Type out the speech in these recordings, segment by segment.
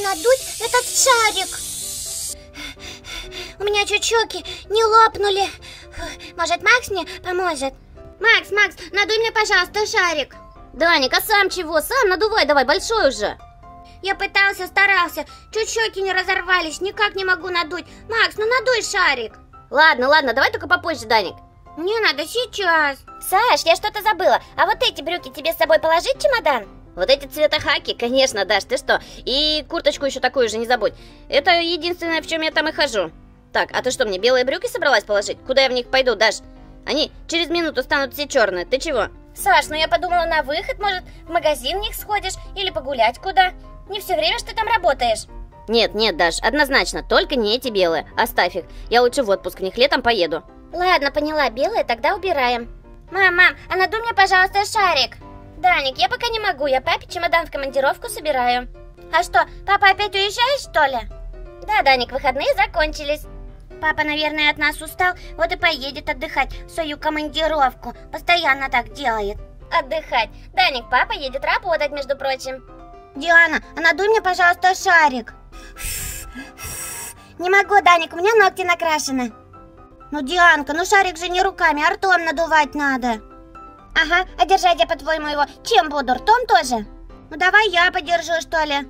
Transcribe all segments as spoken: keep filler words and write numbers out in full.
надуть этот шарик. У меня чучуки не лопнули. Может, Макс мне поможет? Макс, Макс, надуй мне, пожалуйста, шарик. Даник, а сам чего? Сам надувай давай, большой уже. Я пытался, старался, чучуки не разорвались, никак не могу надуть. Макс, ну надуй шарик. Ладно, ладно, давай только попозже, Даник. Мне надо сейчас. Саш, я что-то забыла. А вот эти брюки тебе с собой положить в чемодан? Вот эти цвета хаки, конечно, Даш, ты что? И курточку еще такую же не забудь. Это единственное, в чем я там и хожу. Так, а ты что, мне белые брюки собралась положить? Куда я в них пойду, Даш? Они через минуту станут все черные. Ты чего? Саш, ну я подумала, на выход, может, в магазин в них сходишь или погулять куда. Не все время ж ты там работаешь. Нет, нет, Даш, однозначно, только не эти белые. Оставь их. Я лучше в отпуск в них летом поеду. Ладно, поняла, белые тогда убираем. Мам, мам, а надуй мне, пожалуйста, шарик. Даник, я пока не могу, я папе чемодан в командировку собираю. А что, папа опять уезжает, что ли? Да, Даник, выходные закончились. Папа, наверное, от нас устал, вот и поедет отдыхать в свою командировку. Постоянно так делает. Отдыхать. Даник, папа едет работать, между прочим. Диана, а надуй мне, пожалуйста, шарик. Не могу, Даник, у меня ногти накрашены. Ну, Дианка, ну шарик же не руками, а ртом надувать надо. Ага, а держать я, по-твоему, его чем буду, ртом тоже? Ну, давай я подержу, что ли.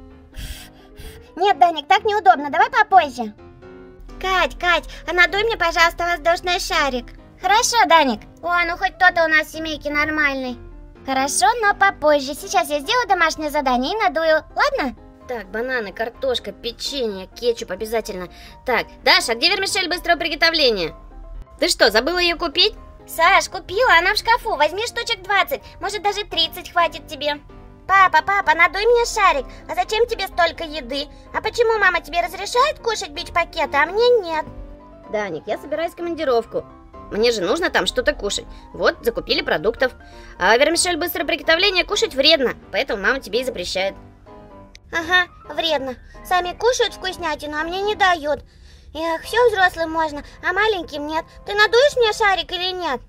Нет, Даник, так неудобно, давай попозже. Кать, Кать, а надуй мне, пожалуйста, воздушный шарик. Хорошо, Даник. О, ну хоть кто-то у нас в семейке нормальный. Хорошо, но попозже. Сейчас я сделаю домашнее задание и надую, ладно? Так, бананы, картошка, печенье, кетчуп обязательно. Так, Даша, где вермишель быстрого приготовления? Ты что, забыла ее купить? Саш, купила, она в шкафу. Возьми штучек двадцать, может даже тридцать хватит тебе. Папа, папа, надуй мне шарик. А зачем тебе столько еды? А почему мама тебе разрешает кушать бич-пакеты, а мне нет? Даник, я собираюсь в командировку. Мне же нужно там что-то кушать. Вот, закупили продуктов. А вермишель быстрого приготовления кушать вредно, поэтому мама тебе и запрещает. Ага, вредно. Сами кушают вкуснятину, а мне не дают. Эх, все взрослым можно, а маленьким нет. Ты надуешь мне шарик или нет?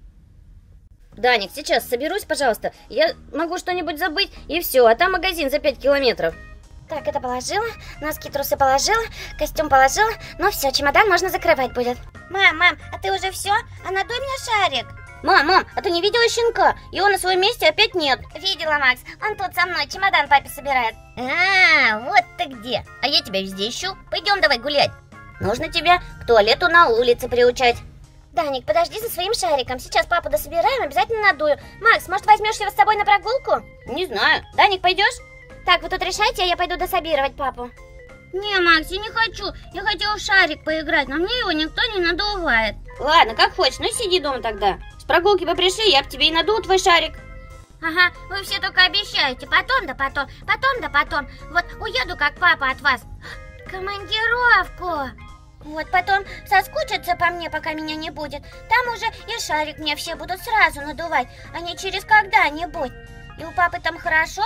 Даник, сейчас соберусь, пожалуйста. Я могу что-нибудь забыть, и все, а там магазин за пять километров. Так, это положила, носки, трусы положила, костюм положила. Ну все, чемодан можно закрывать будет. Мам, мам, а ты уже все? А надуй мне шарик. Мам, мам, а ты не видела щенка? Его на своем месте опять нет. Видела, Макс, он тут со мной чемодан папе собирает. А, вот ты где. А я тебя везде ищу. Пойдем давай гулять. Нужно тебя к туалету на улице приучать. Даник, подожди за своим шариком. Сейчас папу дособираем, обязательно надую. Макс, может, возьмешь его с собой на прогулку? Не знаю. Даник, пойдешь? Так, вы тут решайте, а я пойду дособировать папу. Не, Макс, я не хочу. Я хотела в шарик поиграть, но мне его никто не надувает. Ладно, как хочешь, ну сиди дома тогда. С прогулки бы пришли, я бы тебе и надул твой шарик. Ага, вы все только обещаете. Потом да потом, потом да потом. Вот уеду, как папа, от вас. Командировку. Вот потом соскучатся по мне, пока меня не будет. Там уже и шарик мне все будут сразу надувать, а не через когда-нибудь. И у папы там хорошо?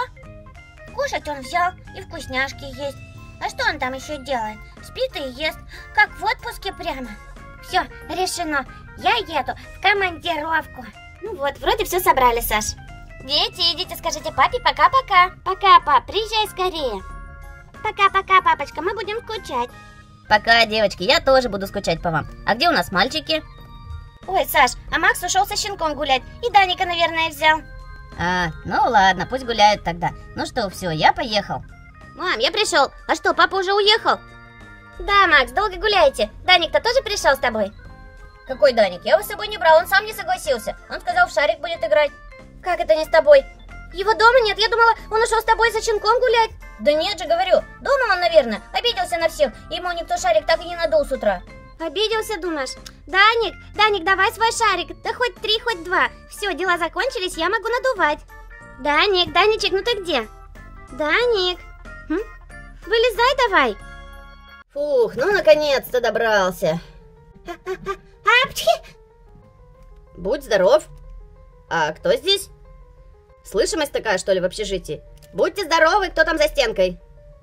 Кушать он взял, и вкусняшки есть. А что он там еще делает? Спит и ест, как в отпуске прямо. Все, решено. Я еду в командировку. Ну вот, вроде все собрали, Саш. Дети, идите, скажите папе пока-пока. Пока, пап, приезжай скорее. Пока-пока, папочка, мы будем скучать. Пока, девочки, я тоже буду скучать по вам. А где у нас мальчики? Ой, Саш, а Макс ушел со щенком гулять. И Даника, наверное, взял. А, ну ладно, пусть гуляют тогда. Ну что, все, я поехал. Мам, я пришел. А что, папа уже уехал? Да, Макс, долго гуляете. Даник-то тоже пришел с тобой? Какой Даник? Я его с собой не брал, он сам не согласился. Он сказал, в шарик будет играть. Как это не с тобой? Его дома нет, я думала, он ушел с тобой за щенком гулять. Да нет же, говорю, дома он, наверное, обиделся на всех. Ему никто шарик так и не надул с утра. Обиделся, думаешь? Даник, Даник, давай свой шарик. Да хоть три, хоть два. Все, дела закончились, я могу надувать. Даник, Даничек, ну ты где? Даник, хм? Вылезай давай. Фух, ну наконец-то добрался. Апчхи! Будь здоров. А кто здесь? Слышимость такая, что ли, в общежитии? Будьте здоровы, кто там за стенкой?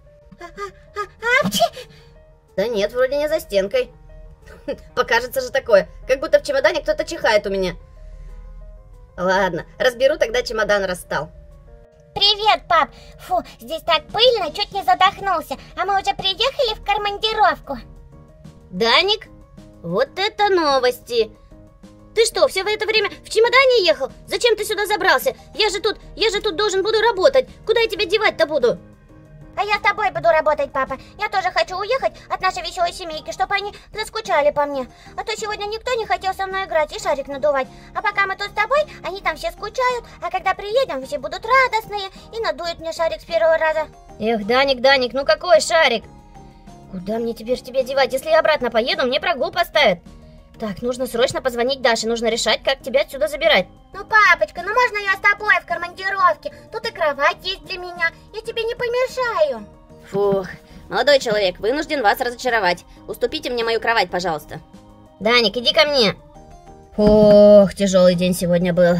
Апчхи! Да нет, вроде не за стенкой. Покажется же такое, как будто в чемодане кто-то чихает у меня. Ладно, разберу, тогда чемодан расстал. Привет, пап. Фу, здесь так пыльно, чуть не задохнулся. А мы уже приехали в командировку. Даник, вот это новости. Ты что, все в это время в чемодане ехал? Зачем ты сюда забрался? Я же тут, я же тут должен буду работать. Куда я тебя девать-то буду? А я с тобой буду работать, папа. Я тоже хочу уехать от нашей веселой семейки, чтобы они заскучали по мне. А то сегодня никто не хотел со мной играть и шарик надувать. А пока мы тут с тобой, они там все скучают. А когда приедем, все будут радостные и надуют мне шарик с первого раза. Эх, Даник, Даник, ну какой шарик? Куда мне теперь тебя девать? Если я обратно поеду, мне прогул поставят. Так, нужно срочно позвонить Даше, нужно решать, как тебя отсюда забирать. Ну, папочка, ну можно я с тобой в командировке? Тут и кровать есть для меня, я тебе не помешаю. Фух, молодой человек, вынужден вас разочаровать. Уступите мне мою кровать, пожалуйста. Даник, иди ко мне. Ох, тяжелый день сегодня был.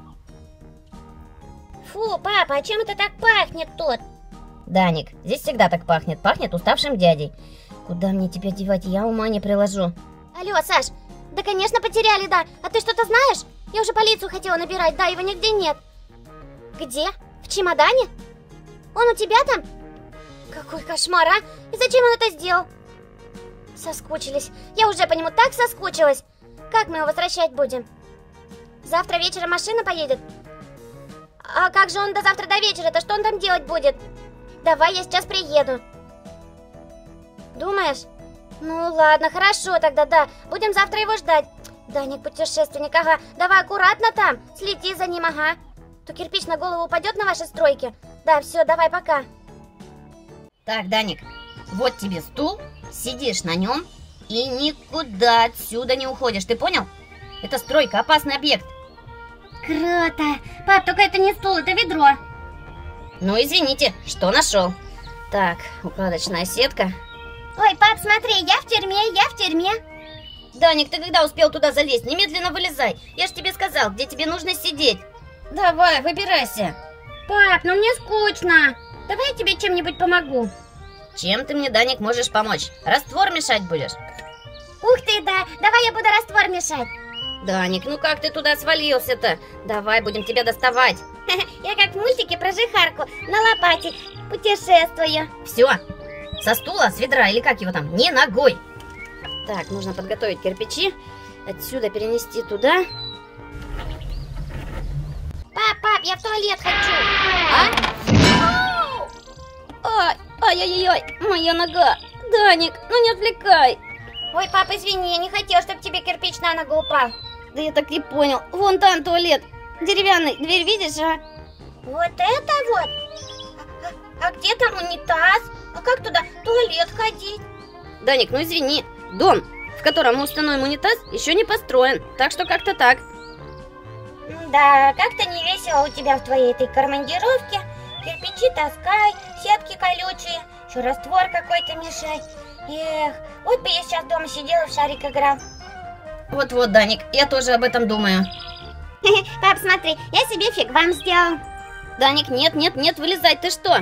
Фу, папа, а чем это так пахнет тут? Даник, здесь всегда так пахнет, пахнет уставшим дядей. Куда мне тебя девать, я ума не приложу. Алло, Саш, да, конечно, потеряли, да. А ты что-то знаешь? Я уже полицию хотела набирать, да, его нигде нет. Где? В чемодане? Он у тебя там? Какой кошмар, а? И зачем он это сделал? Соскучились. Я уже по нему так соскучилась. Как мы его возвращать будем? Завтра вечером машина поедет? А как же он до завтра до вечера-то? Что он там делать будет? Давай, я сейчас приеду. Думаешь? Ну ладно, хорошо тогда, да. Будем завтра его ждать. Даник, путешественник, ага. Давай аккуратно там. Следи за ним, ага. То кирпич на голову упадет на вашей стройке. Да, все, давай, пока. Так, Даник, вот тебе стул, сидишь на нем и никуда отсюда не уходишь, ты понял? Это стройка, опасный объект. Круто. Пап, только это не стул, это ведро. Ну, извините, что нашел? Так, укладочная сетка. Ой, пап, смотри, я в тюрьме, я в тюрьме. Даник, ты когда успел туда залезть? Немедленно вылезай. Я же тебе сказал, где тебе нужно сидеть. Давай, выбирайся. Пап, ну мне скучно. Давай я тебе чем-нибудь помогу. Чем ты мне, Даник, можешь помочь? Раствор мешать будешь? Ух ты, да. Давай я буду раствор мешать. Даник, ну как ты туда свалился-то? Давай, будем тебя доставать. Я как в мультике про жихарку на лопате путешествую. Все, со стула, с ведра или как его там, не ногой. Так, нужно подготовить кирпичи, отсюда перенести туда. Пап, пап, я в туалет хочу. А? Ай, ай-яй-яй, моя нога. Даник, ну не отвлекай. Ой, пап, извини, я не хотел, чтобы тебе кирпич на ногу упал. Да я так и понял. Вон там туалет. Деревянный. Дверь видишь, а? Вот это вот? А, а где там унитаз? А как туда в туалет ходить? Даник, ну извини. Дом, в котором мы установим унитаз, еще не построен. Так что как-то так. Да, как-то не весело у тебя в твоей этой командировке. Кирпичи таскай, сетки колючие, еще раствор какой-то мешай. Эх, вот бы я сейчас дома сидела, в шарик играл. Вот-вот, Даник, я тоже об этом думаю. Пап, смотри, я себе фигвам сделал. Даник, нет, нет, нет, вылезай, ты что?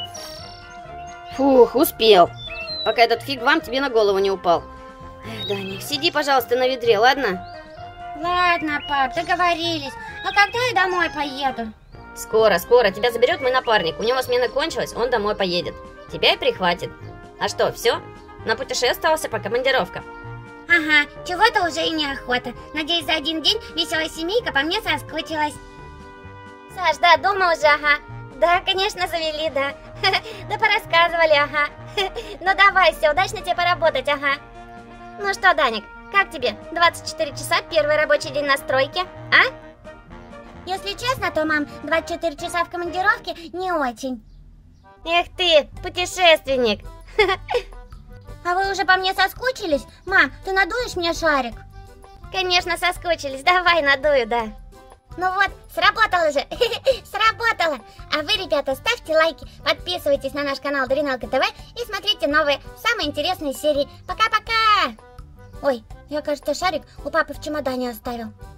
Фух, успел. Пока этот фигвам тебе на голову не упал. Эх, Даник, сиди, пожалуйста, на ведре, ладно? Ладно, пап, договорились. А когда я домой поеду? Скоро, скоро, тебя заберет мой напарник. У него смена кончилась, он домой поедет. Тебя и прихватит. А что, все? Напутешествовался по командировкам? Ага, чего-то уже и неохота. Надеюсь, за один день веселая семейка по мне соскучилась. Саш, да, дома уже, ага. Да, конечно, завели, да. Да порассказывали, ага. Ну давай, все, удачно тебе поработать, ага. Ну что, Даник, как тебе? двадцать четыре часа, первый рабочий день на стройке, а? Если честно, то, мам, двадцать четыре часа в командировке не очень. Эх ты, путешественник. А вы уже по мне соскучились? Мам, ты надуешь мне шарик? Конечно, соскучились. Давай, надую, да. Ну вот, сработало же. Сработало. А вы, ребята, ставьте лайки, подписывайтесь на наш канал Дариналка ТВ и смотрите новые, самые интересные серии. Пока-пока. Ой, я, кажется, шарик у папы в чемодане оставил.